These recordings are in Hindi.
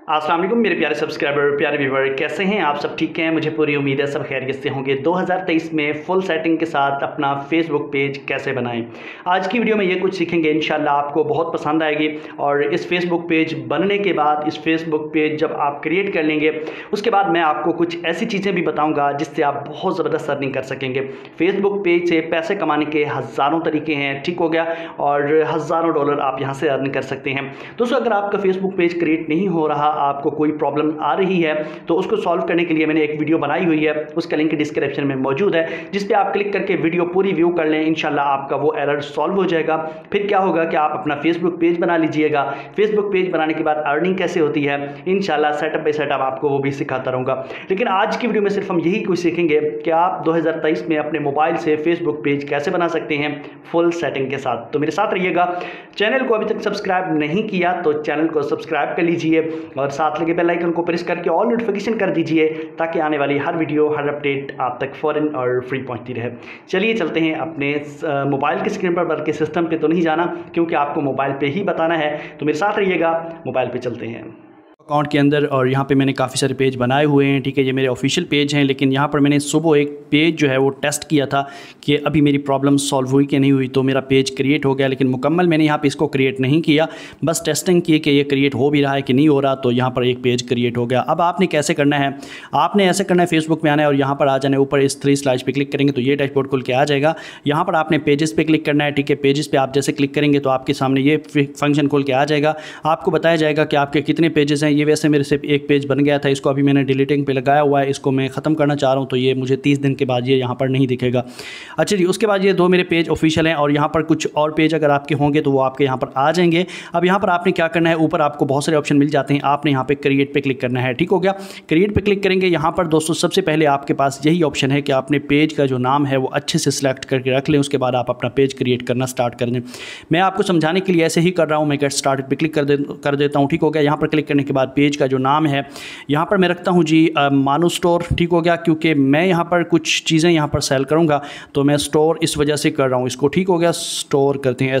अस्सलाम वालेकुम मेरे प्यारे सब्सक्राइबर, प्यारे व्यूवर, कैसे हैं आप? सब ठीक हैं? मुझे पूरी उम्मीद है सब खैरियत से होंगे। 2023 में फुल सेटिंग के साथ अपना फेसबुक पेज कैसे बनाएं। आज की वीडियो में ये कुछ सीखेंगे, इंशाल्लाह आपको बहुत पसंद आएगी। और इस फेसबुक पेज बनने के बाद, इस फेसबुक पेज जब आप क्रिएट कर लेंगे, उसके बाद मैं आपको कुछ ऐसी चीज़ें भी बताऊँगा जिससे आप बहुत ज़बरदस्त अर्निंग कर सकेंगे। फेसबुक पेज से पैसे कमाने के हज़ारों तरीके हैं, ठीक हो गया, और हज़ारों डॉलर आप यहाँ से अर्न कर सकते हैं। दोस्तों, अगर आपका फेसबुक पेज क्रिएट नहीं हो रहा, आपको कोई प्रॉब्लम आ रही है, तो उसको सॉल्व करने के लिए मैंने एक वीडियो बनाई हुई है, उसका लिंक डिस्क्रिप्शन में मौजूद है, जिस पे आप क्लिक करके वीडियो पूरी व्यू कर लें। इंशाल्लाह आपका वो एरर सॉल्व हो जाएगा। फिर क्या होगा कि आप अपना फेसबुक पेज बना लीजिएगा। फेसबुक पेज बनाने के बाद अर्निंग कैसे होती है, इंशाल्लाह सेटअप बाय सेटअप आपको वो भी सिखाता रहूँगा। लेकिन आज की वीडियो में सिर्फ हम यही कुछ सीखेंगे कि आप 2023 में अपने मोबाइल से फेसबुक पेज कैसे बना सकते हैं फुल सेटिंग के साथ। तो मेरे साथ रहिएगा। चैनल को अभी तक सब्सक्राइब नहीं किया तो चैनल को सब्सक्राइब कर लीजिए और साथ लगे बेल आइकन को प्रेस करके ऑल नोटिफिकेशन कर दीजिए, ताकि आने वाली हर वीडियो, हर अपडेट आप तक फ़ौरन और फ्री पहुंचती रहे। चलिए चलते हैं अपने मोबाइल की स्क्रीन पर, बल्कि सिस्टम पे तो नहीं जाना, क्योंकि आपको मोबाइल पे ही बताना है। तो मेरे साथ रहिएगा, मोबाइल पे चलते हैं अकाउंट के अंदर। और यहाँ पे मैंने काफ़ी सारे पेज बनाए हुए हैं, ठीक है, ये मेरे ऑफिशियल पेज हैं। लेकिन यहाँ पर मैंने सुबह एक पेज जो है वो टेस्ट किया था कि अभी मेरी प्रॉब्लम सॉल्व हुई कि नहीं हुई, तो मेरा पेज क्रिएट हो गया। लेकिन मुकम्मल मैंने यहाँ पे इसको क्रिएट नहीं किया, बस टेस्टिंग की कि ये क्रिएट हो भी रहा है कि नहीं हो रहा। तो यहाँ पर एक पेज क्रिएट हो गया। अब आपने कैसे करना है, आपने ऐसे करना है, फेसबुक में आना है और यहाँ पर आ जाना है। ऊपर इस 3 स्लाइड्स पर क्लिक करेंगे तो ये डैशबोर्ड खुल के आ जाएगा। यहाँ पर आपने पेजेस पे क्लिक करना है, ठीक है। पेजेस पे आप जैसे क्लिक करेंगे तो आपके सामने ये फंक्शन खुल के आ जाएगा। आपको बताया जाएगा कि आपके कितने पेजेस हैं। ये वैसे मेरे से एक पेज बन गया था, इसको अभी मैंने डिलीटिंग पे लगाया हुआ है, इसको मैं ख़त्म करना चाह रहा हूँ, तो ये मुझे 30 दिन के बाद ये यहाँ पर नहीं दिखेगा। अच्छा जी, उसके बाद ये 2 मेरे पेज ऑफिशियल हैं और यहाँ पर कुछ और पेज अगर आपके होंगे तो वो आपके यहाँ पर आ जाएंगे। अब यहाँ पर आपने क्या करना है, ऊपर आपको बहुत सारे ऑप्शन मिल जाते हैं, आपने यहाँ पे क्रिएट पे क्लिक करना है, ठीक हो गया। क्रिएट पे क्लिक करेंगे, यहाँ पर दोस्तों सबसे पहले आपके पास यही ऑप्शन है कि आपने पेज का जो नाम है वो अच्छे से सिलेक्ट करके रख लें। उसके बाद आप अपना पेज क्रिएट करना स्टार्ट कर दें। मैं आपको समझाने के लिए ऐसे ही कर रहा हूँ, मैं गेट स्टार्टेड पे क्लिक कर देता हूँ, ठीक हो गया। यहाँ पर क्लिक करने के बाद पेज का जो नाम है, यहाँ पर मैं रखता हूँ जी मानू स्टोर, ठीक हो गया, क्योंकि मैं यहाँ पर कुछ चीज़ें यहाँ पर सेल करूँगा, तो मैं स्टोर इस वजह से कर रहा हूँ इसको, ठीक हो गया। स्टोर करते हैं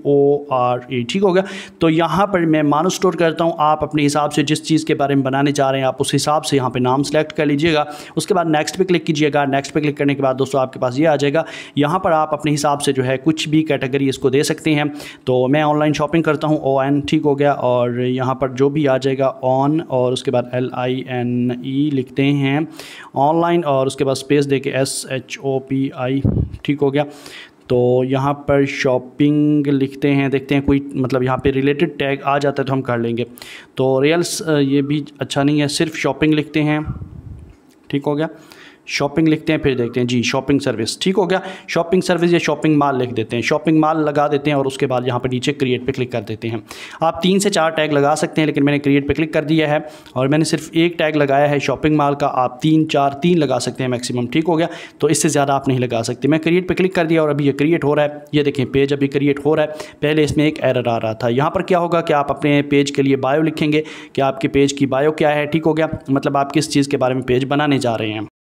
STORE, ठीक हो गया। तो यहाँ पर मैं मानू स्टोर करता हूँ। आप अपने हिसाब से जिस चीज़ के बारे में बनाने जा रहे हैं, आप उस हिसाब से यहाँ पे नाम सेलेक्ट कर लीजिएगा। उसके बाद नेक्स्ट पे क्लिक कीजिएगा। नेक्स्ट पे क्लिक करने के बाद दोस्तों आपके पास ये आ जाएगा। यहाँ पर आप अपने हिसाब से जो है कुछ भी कैटेगरी इसको दे सकते हैं। तो मैं ऑनलाइन शॉपिंग करता हूँ, ON, ठीक हो गया। और यहाँ पर जो भी आ जाएगा ऑन, और उसके बाद LINE लिखते हैं ऑनलाइन, और उसके बाद स्पेस देके SHOPI, ठीक हो गया। तो यहाँ पर शॉपिंग लिखते हैं, देखते हैं कोई मतलब यहाँ पे रिलेटेड टैग आ जाता है तो हम कर लेंगे। तो रियल्स ये भी अच्छा नहीं है, सिर्फ शॉपिंग लिखते हैं, ठीक हो गया। शॉपिंग लिखते हैं, फिर देखते हैं जी शॉपिंग सर्विस, ठीक हो गया। शॉपिंग सर्विस या शॉपिंग मॉल लिख देते हैं, शॉपिंग मॉल लगा देते हैं और उसके बाद यहाँ पर नीचे क्रिएट पे क्लिक कर देते हैं। आप 3 से 4 टैग लगा सकते हैं, लेकिन मैंने क्रिएट पे क्लिक कर दिया है और मैंने सिर्फ एक टैग लगाया है शॉपिंग मॉल का। आप 3 लगा सकते हैं मैक्सिमम, ठीक हो गया। तो इससे ज़्यादा आप नहीं लगा सकते। मैं क्रिएट पर क्लिक कर दिया और अभी ये क्रिएट हो रहा है। ये देखें पेज अभी क्रिएट हो रहा है। पहले इसमें एक एरर आ रहा था। यहाँ पर क्या होगा कि आप अपने पेज के लिए बायो लिखेंगे कि आपके पेज की बायो क्या है, ठीक हो गया, मतलब आप किस चीज़ के बारे में पेज बनाने जा रहे हैं।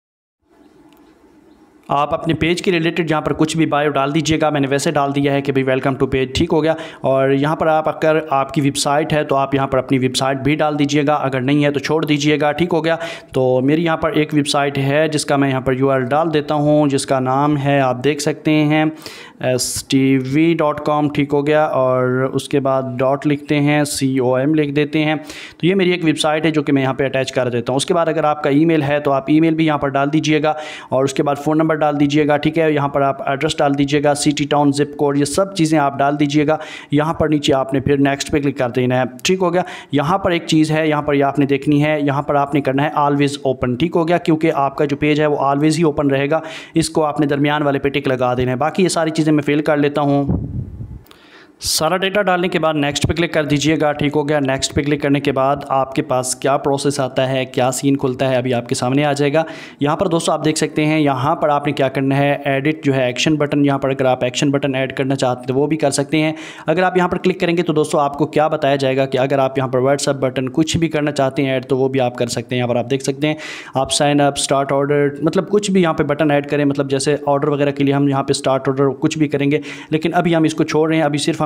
आप अपने पेज के रिलेटेड जहाँ पर कुछ भी बायो डाल दीजिएगा। मैंने वैसे डाल दिया है कि भाई वेलकम टू पेज, ठीक हो गया। और यहाँ पर आप अगर आपकी वेबसाइट है तो आप यहाँ पर अपनी वेबसाइट भी डाल दीजिएगा, अगर नहीं है तो छोड़ दीजिएगा, ठीक हो गया। तो मेरी यहाँ पर एक वेबसाइट है जिसका मैं यहाँ पर URL डाल देता हूँ, जिसका नाम है, आप देख सकते हैं, stv.com, ठीक हो गया। और उसके बाद डॉट लिखते हैं, COM लिख देते हैं। तो ये मेरी एक वेबसाइट है जो कि मैं यहाँ पे अटैच कर देता हूँ। उसके बाद अगर आपका ईमेल है तो आप ईमेल भी यहाँ पर डाल दीजिएगा और उसके बाद फ़ोन नंबर डाल दीजिएगा, ठीक है। यहाँ पर आप एड्रेस डाल दीजिएगा, सिटी, टाउन, जिप कोड, ये सब चीज़ें आप डाल दीजिएगा। यहाँ पर नीचे आपने फिर नेक्स्ट पे क्लिक कर देना है, ठीक हो गया। यहाँ पर एक चीज़ है, यहाँ पर ये आपने देखनी है, यहाँ पर आपने करना है ऑलवेज़ ओपन, ठीक हो गया, क्योंकि आपका जो पेज है वो ऑलवेज़ ही ओपन रहेगा। इसको आपने दरमियान वाले पे टिक लगा देना है। बाकी ये सारी चीज़ें मैं फिल कर लेता हूँ। सारा डेटा डालने के बाद नेक्स्ट पे क्लिक कर दीजिएगा, ठीक हो गया। नेक्स्ट पे क्लिक करने के बाद आपके पास क्या प्रोसेस आता है, क्या सीन खुलता है, अभी आपके सामने आ जाएगा। यहाँ पर दोस्तों आप देख सकते हैं, यहाँ पर आपने क्या करना है, एडिट जो है एक्शन बटन, यहाँ पर अगर आप एक्शन बटन ऐड करना चाहते हैं तो वो भी कर सकते हैं। अगर आप यहाँ पर क्लिक करेंगे तो दोस्तों आपको क्या बताया जाएगा कि अगर आप यहाँ पर व्हाट्सअप बटन कुछ भी करना चाहते हैं ऐड, तो वो भी आप कर सकते हैं। यहाँ पर आप देख सकते हैं, आप साइन अप, स्टार्ट ऑर्डर, मतलब कुछ भी यहाँ पर बटन ऐड करें, मतलब जैसे ऑर्डर वगैरह के लिए हम यहाँ पर स्टार्ट ऑर्डर कुछ भी करेंगे, लेकिन अभी हम इसको छोड़ रहे हैं। अभी सिर्फ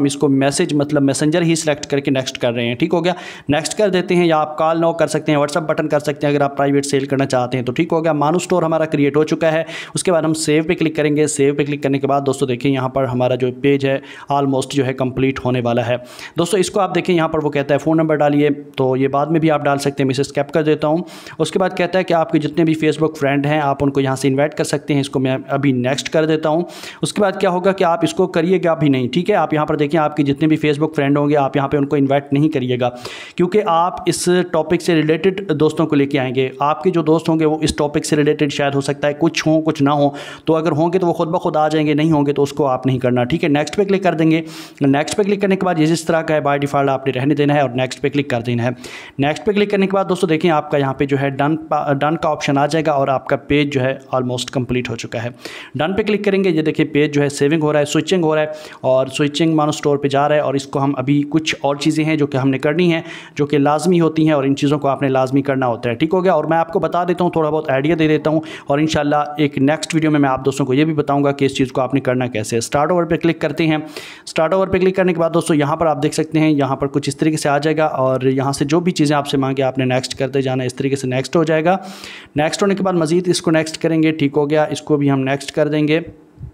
हम इसको मैसेज मतलब मैसेंजर ही सिलेक्ट करके नेक्स्ट कर रहे हैं। ठीक हो गया, नेक्स्ट कर देते हैं, या आप कॉल नाउ कर सकते हैं, व्हाट्सअप बटन कर सकते हैं अगर आप प्राइवेट सेल करना चाहते हैं तो। ठीक हो गया, मानो स्टोर हमारा क्रिएट हो चुका है। उसके बाद हम सेव पे क्लिक करेंगे। सेव पे क्लिक करने के बाद दोस्तों देखिए यहाँ पर हमारा जो पेज है ऑलमोस्ट जो है कंप्लीट होने वाला है। दोस्तों इसको आप देखें, यहाँ पर वो कहता है फ़ोन नंबर डालिए, तो ये बाद में भी आप डाल सकते हैं, मैं इसे स्किप कर देता हूँ। उसके बाद कहता है कि आपके जितने भी फेसबुक फ्रेंड हैं आप उनको यहाँ से इन्वाइट कर सकते हैं, इसको मैं अभी नेक्स्ट कर देता हूँ। उसके बाद क्या होगा कि आप इसको करिएगा भी नहीं। ठीक है, आप यहाँ पर देखिए आपके जितने भी फेसबुक फ्रेंड होंगे आप यहाँ पे उनको इन्वाइट नहीं करिएगा, क्योंकि आप इस टॉपिक से रिलेटेड दोस्तों को लेके आएंगे। आपके जो दोस्त होंगे वो इस टॉपिक से रिलेटेड शायद हो सकता है कुछ हो कुछ ना हो, तो अगर होंगे तो वो खुद ब खुद आ जाएंगे, नहीं होंगे तो उसको आप नहीं करना। ठीक है, नेक्स्ट पे क्लिक कर देंगे। नेक्स्ट पे क्लिक करने के बाद ये जिस तरह का है बाय डिफ़ॉल्ट आपने रहने देना है और नेक्स्ट पे क्लिक कर देना है। नेक्स्ट पे क्लिक करने के बाद दोस्तों देखिए आपका यहाँ पे जो है डन का ऑप्शन आ जाएगा और आपका पेज जो है ऑलमोस्ट कंप्लीट हो चुका है। डन पे क्लिक करेंगे, ये देखिए पेज जो है सेविंग हो रहा है, स्विचिंग हो रहा है और स्विचिंग मानो स्टोर पे जा रहा है। और इसको हम अभी कुछ और चीज़ें हैं जो कि हमने करनी है, जो कि लाजमी होती हैं और इन चीज़ों को आपने लाजमी करना होता है। ठीक हो गया, और मैं आपको बता देता हूँ, थोड़ा बहुत आइडिया दे देता हूँ और इंशाल्लाह एक नेक्स्ट वीडियो में मैं आप दोस्तों को ये भी बताऊँगा कि इस चीज़ को आपने करना कैसे है। स्टार्ट ओवर पर क्लिक करते हैं। स्टार्ट ओवर पर क्लिक करने के बाद दोस्तों यहाँ पर आप देख सकते हैं यहाँ पर कुछ इस तरीके से आ जाएगा और यहाँ से जो भी चीज़ें आपसे मांगे आपने नेक्स्ट करते जाना, इस तरीके से नेक्स्ट हो जाएगा। नेक्स्ट होने के बाद मज़ीद इसको नेक्स्ट करेंगे। ठीक हो गया, इसको भी हम नेक्स्ट कर देंगे।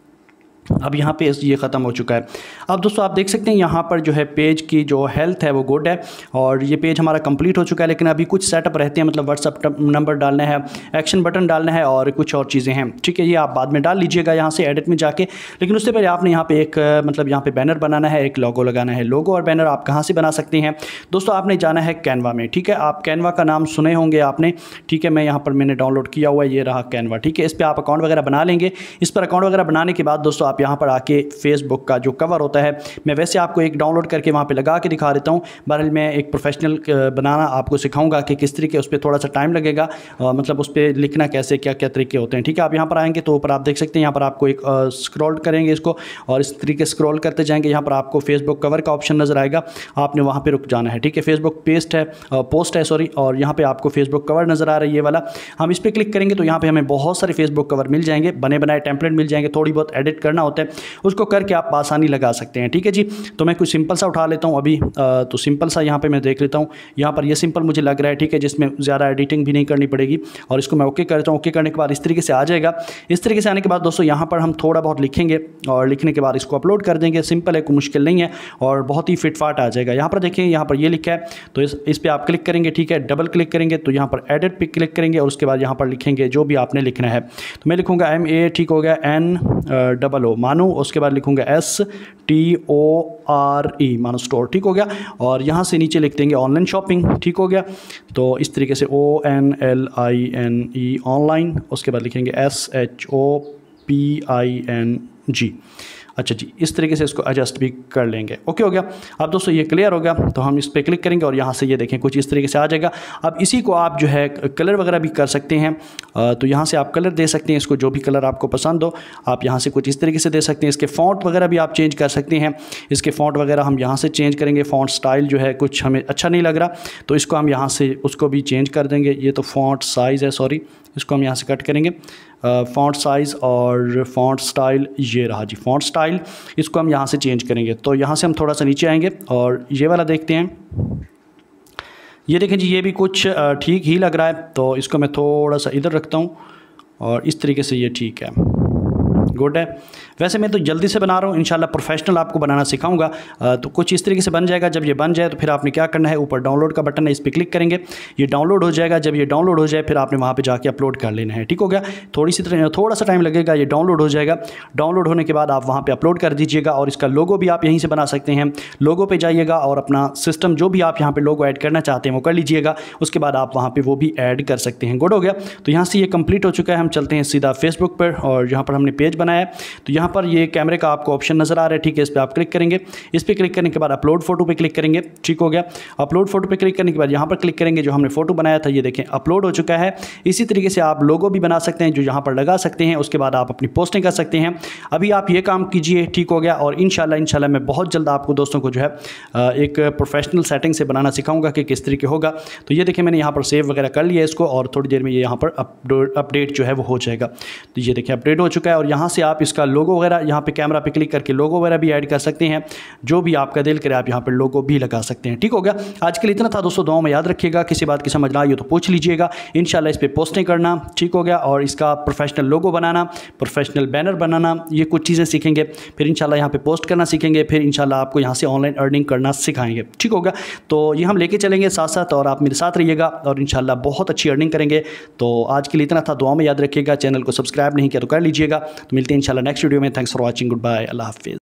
अब यहाँ पे ये ख़त्म हो चुका है। अब दोस्तों आप देख सकते हैं यहाँ पर जो है पेज की जो हेल्थ है वो गुड है और ये पेज हमारा कंप्लीट हो चुका है, लेकिन अभी कुछ सेटअप रहते हैं, मतलब व्हाट्सअप नंबर डालना है, एक्शन बटन डालना है और कुछ और चीज़ें हैं। ठीक है, ये आप बाद में डाल लीजिएगा यहाँ से एडिट में जाके, लेकिन उससे पहले आपने यहाँ पे एक मतलब यहाँ पे बैनर बनाना है, एक लोगो लगाना है। लोगो और बैनर आप कहाँ से बना सकते हैं दोस्तों, आपने जाना है कैनवा में। ठीक है, आप कैनवा का नाम सुने होंगे आपने। ठीक है, मैं यहाँ पर मैंने डाउनलोड किया हुआ है, ये रहा कैनवा। ठीक है, इस पर आप अकाउंट वगैरह बना लेंगे। इस पर अकाउंट वगैरह बनाने के बाद दोस्तों आप यहाँ पर आके फेसबुक का जो कवर होता है, मैं वैसे आपको एक डाउनलोड करके वहाँ पे लगा के दिखा देता हूँ। बहरहाल मैं एक प्रोफेशनल बनाना आपको सिखाऊंगा कि किस तरीके, उस पर थोड़ा सा टाइम लगेगा, मतलब उस पर लिखना कैसे, क्या क्या तरीके होते हैं। ठीक है, आप यहाँ पर आएंगे तो ऊपर आप देख सकते हैं, यहाँ पर आपको एक स्क्रॉल करेंगे इसको और इस तरीके स्क्रॉल करते जाएंगे। यहाँ पर आपको फेसबुक कवर का ऑप्शन नज़र आएगा, आपने वहाँ पर रुक जाना है। ठीक है, फेसबुक पोस्ट है सॉरी, और यहाँ पर आपको फेसबुक कवर नज़र आ रही है ये वाला। हम इस पर क्लिक करेंगे तो यहाँ पर हमें बहुत सारे फेसबुक कवर मिल जाएंगे, बने बनाए टेम्पलेट मिल जाएंगे, थोड़ी बहुत एडिट करना होता है, उसको करके आप आसानी लगा सकते हैं। ठीक है जी, तो मैं कुछ सिंपल सा उठा लेता हूँ अभी, तो सिंपल सा यहाँ पे मैं देख लेता हूँ। यहाँ पर ये सिंपल मुझे लग रहा है, ठीक है, जिसमें ज़्यादा एडिटिंग भी नहीं करनी पड़ेगी और इसको मैं ओके करता हूँ। ओके करने के बाद इस तरीके से आ जाएगा। इस तरीके से आने के बाद दोस्तों यहाँ पर हम थोड़ा बहुत लिखेंगे और लिखने के बाद इसको अपलोड कर देंगे। सिंपल है, कोई मुश्किल नहीं है और बहुत ही फिटफाट आ जाएगा। यहाँ पर देखिए, यहाँ पर ये लिखा है तो इस पर आप क्लिक करेंगे। ठीक है, डबल क्लिक करेंगे तो यहाँ पर एडिट पे क्लिक करेंगे और उसके बाद यहाँ पर लिखेंगे जो भी आपने लिखना है। तो मैं लिखूँगा MA, ठीक हो गया, NOO मानो, उसके बाद लिखूँगा STORE मानो स्टोर। ठीक हो गया, और यहाँ से नीचे लिख देंगे ऑनलाइन शॉपिंग। ठीक हो गया, तो इस तरीके से ONLINE ऑनलाइन, उसके बाद लिखेंगे SHOPING। अच्छा जी, इस तरीके से इसको एडजस्ट भी कर लेंगे। ओके हो गया। अब दोस्तों ये क्लियर हो गया, तो हम इस पर क्लिक करेंगे और यहाँ से ये देखें कुछ इस तरीके से आ जाएगा। अब इसी को आप जो है कलर वगैरह भी कर सकते हैं, तो यहाँ से आप कलर दे सकते हैं, इसको जो भी कलर आपको पसंद हो आप यहाँ से कुछ इस तरीके से दे सकते हैं। इसके फ़ॉन्ट वगैरह भी आप चेंज कर सकते हैं। इसके फ़ॉन्ट वगैरह हम यहाँ से चेंज करेंगे। फ़ॉन्ट स्टाइल जो है कुछ हमें अच्छा नहीं लग रहा, तो इसको हम यहाँ से उसको भी चेंज कर देंगे। ये तो फ़ॉन्ट साइज़ है, सॉरी, इसको हम यहाँ से कट करेंगे। फ़ॉन्ट साइज़ और फ़ॉन्ट स्टाइल, ये रहा जी फ़ॉन्ट स्टाइल, इसको हम यहाँ से चेंज करेंगे। तो यहाँ से हम थोड़ा सा नीचे आएंगे और ये वाला देखते हैं। ये देखें जी, ये भी कुछ ठीक ही लग रहा है, तो इसको मैं थोड़ा सा इधर रखता हूँ और इस तरीके से ये ठीक है, गुड है। वैसे मैं तो जल्दी से बना रहा हूँ, इंशाल्लाह प्रोफेशनल आपको बनाना सिखाऊंगा। तो कुछ इस तरीके से बन जाएगा। जब ये बन जाए तो फिर आपने क्या करना है, ऊपर डाउनलोड का बटन है, इस पर क्लिक करेंगे, ये डाउनलोड हो जाएगा। जब ये डाउनलोड हो जाए फिर आपने वहाँ पे जाके अपलोड कर लेना है। ठीक हो गया, थोड़ा सा टाइम लगेगा, ये डाउनलोड हो जाएगा। डाउनलोड होने के बाद आप वहाँ पर अपलोड कर दीजिएगा और इसका लोगो भी आप यहीं से बना सकते हैं। लोगो पर जाइएगा और अपना सिस्टम जो भी आप यहाँ पर लोगो ऐड करना चाहते हैं वो कर लीजिएगा। उसके बाद आप वहाँ पर वो भी ऐड कर सकते हैं। गुड हो गया, तो यहाँ से ये कंप्लीट हो चुका है। हम चलते हैं सीधा फेसबुक पर और यहाँ पर हमने पेज बनाया है, तो यहाँ पर ये कैमरे का आपको ऑप्शन नज़र आ रहा है। ठीक है, इस पर आप क्लिक करेंगे। इस पर क्लिक करने के बाद अपलोड फ़ोटो पे क्लिक करेंगे। ठीक हो गया, अपलोड फ़ोटो पे क्लिक करने के बाद यहाँ पर क्लिक करेंगे, जो हमने फ़ोटो बनाया था ये देखें अपलोड हो चुका है। इसी तरीके से आप लोगो भी बना सकते हैं जो यहाँ पर लगा सकते हैं। उसके बाद आप अपनी पोस्टिंग कर सकते हैं। अभी आप ये काम कीजिए। ठीक हो गया, और इंशाल्लाह मैं बहुत जल्द आपको दोस्तों को जो है एक प्रोफेशनल सेटिंग से बनाना सिखाऊंगा कि किस तरीके होगा। तो ये देखें, मैंने यहाँ पर सेव वगैरह कर लिया इसको और थोड़ी देर में ये यहाँ पर अपडेट जो है वो हो जाएगा। तो ये देखें अपडेट हो चुका है और यहाँ से आप इसका लोगो वगैरह यहाँ पे कैमरा पे क्लिक करके लोगो वगैरह भी ऐड कर सकते हैं, जो भी आपका दिल करे आप यहाँ पर लोगो भी लगा सकते हैं। ठीक हो गया, आज के लिए इतना था दोस्तों। दुआ में याद रखिएगा, किसी बात की समझ ना आई हो तो पूछ लीजिएगा, इंशाल्लाह इस पर पोस्टिंग करना। ठीक हो गया, और इसका प्रोफेशनल लोगो बनाना, प्रोफेशनल बैनर बनाना, ये कुछ चीज़ें सीखेंगे, फिर इंशाल्लाह यहाँ पे पोस्ट करना सीखेंगे, फिर इंशाल्लाह आपको यहाँ से ऑनलाइन अर्निंग करना सिखाएंगे। ठीक होगा, तो ये हम लेके चलेंगे साथ साथ, और आप मेरे साथ रहिएगा और इंशाल्लाह बहुत अच्छी अर्निंग करेंगे। तो आज के लिए इतना था, दुआ में याद रखिएगा, चैनल को सब्सक्राइब नहीं किया तो कर लीजिएगा। तो मिलते हैं इंशाल्लाह नेक्स्ट वीडियो में। Thanks for watching, good bye, अल्लाह हाफिज़।